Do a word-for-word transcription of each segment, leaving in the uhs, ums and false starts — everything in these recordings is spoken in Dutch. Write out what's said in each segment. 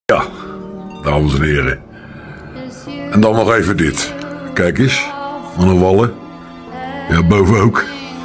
Ja, dames en heren. En dan nog even dit. Kijk eens, wat een wallen. Ja, boven ook.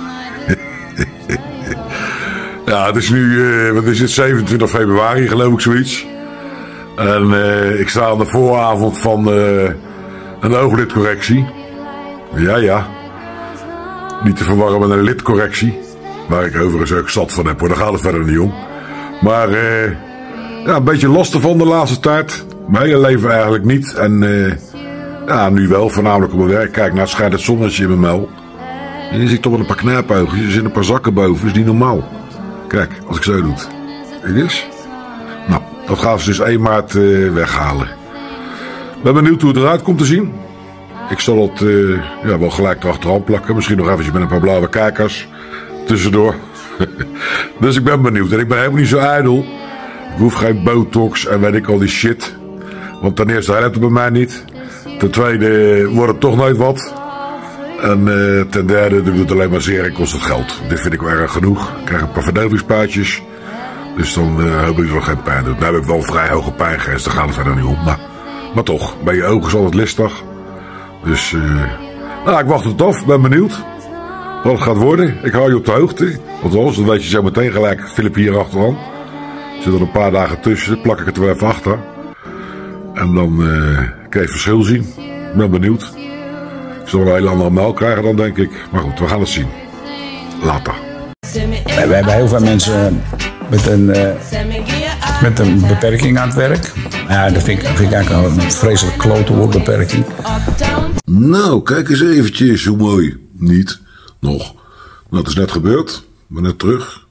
Ja, het is nu, uh, wat is het, zevenentwintig februari geloof ik zoiets. En uh, ik sta aan de vooravond van uh, een ooglidcorrectie. Ja, ja. Niet te verwarren met een lidcorrectie. Waar ik overigens ook zat van heb hoor, daar gaat het verder niet om. Maar uh, ja, een beetje last ervan de laatste tijd. Mijn hele leven eigenlijk niet. En uh, ja, nu wel, voornamelijk op mijn werk. Kijk, nou schijnt het zonnetje in mijn muil. En je ziet toch wel een paar knapoogjes. Er zitten een paar zakken boven, dat is niet normaal. Kijk, als ik zo doe. Kijk eens. Nou, dat gaan ze dus één maart uh, weghalen. Ik ben benieuwd hoe het eruit komt te zien. Ik zal het uh, ja, wel gelijk erachteraan plakken. Misschien nog eventjes met een paar blauwe kijkers tussendoor. Dus ik ben benieuwd. En ik ben helemaal niet zo ijdel. Ik hoef geen botox en weet ik al die shit. Want ten eerste helpt het bij mij niet. Ten tweede wordt het toch nooit wat. En uh, ten derde doe ik het alleen maar zeer en kost het geld. Dit vind ik wel erg genoeg. Ik krijg een paar verdovingspuitjes. Dus dan uh, hoop ik dat het nog geen pijn doet. Nou heb ik wel een vrij hoge pijngrens. Daar gaat het verder niet om. Maar, maar toch, bij je ogen is altijd listig. Dus uh, nou, ik wacht het af. Ik ben benieuwd wat het gaat worden. Ik hou je op de hoogte. Want anders, dan weet je zo meteen gelijk. Filip hier achteraan. Er zitten er een paar dagen tussen. Plak ik het er weer even achter. En dan uh, kan je het verschil zien. Ik ben benieuwd. Ik zal wel een hele andere melk krijgen dan, denk ik. Maar goed, we gaan het zien. Later. We hebben heel veel mensen met een, uh, met een beperking aan het werk. Ja, dat vind ik, vind ik eigenlijk een vreselijk klote woordbeperking. Nou, kijk eens eventjes hoe mooi. Niet. Nog. Nou, het is net gebeurd. Ik ben net terug.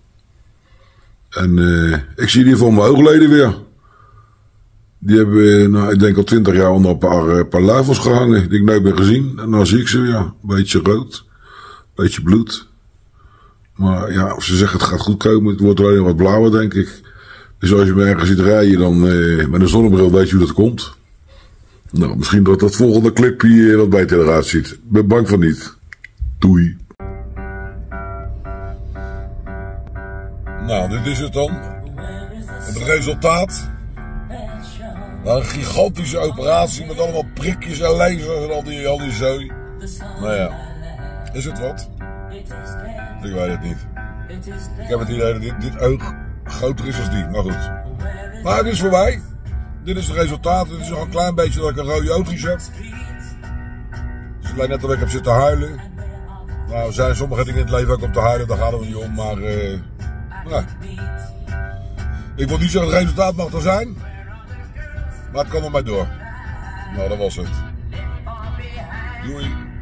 En uh, ik zie die van mijn oogleden weer. Die hebben, nou, ik denk al twintig jaar onder een paar, uh, paar luifels gehangen. Die ik nooit meer gezien. En nou zie ik ze weer. Een beetje rood. Een beetje bloed. Maar ja, ze zeggen het gaat goed komen. Het wordt alleen wat blauwer, denk ik. Dus als je me ergens ziet rijden, dan uh, met een zonnebril weet je hoe dat komt. Nou, misschien dat dat volgende clipje wat beter eruit ziet. Ik ben bang van niet. Doei. Nou, dit is het dan. Het resultaat. Nou, een gigantische operatie met allemaal prikjes en lasers en al die, al die zooi. Nou ja, is het wat? Ik weet het niet. Ik heb het idee dat dit, dit oog groter is als die, maar goed. Maar het is voor mij. Dit is het resultaat. Het is nog een klein beetje dat ik een rode oogjes heb. Het is alleen net dat ik heb zitten huilen. Nou, er zijn sommige dingen in het leven ook om te huilen, daar gaat het niet om, maar... Uh, nou. Ik wil niet zeggen dat het resultaat mag er zijn. Maar het kan er maar door. Nou, dat was het. Doei.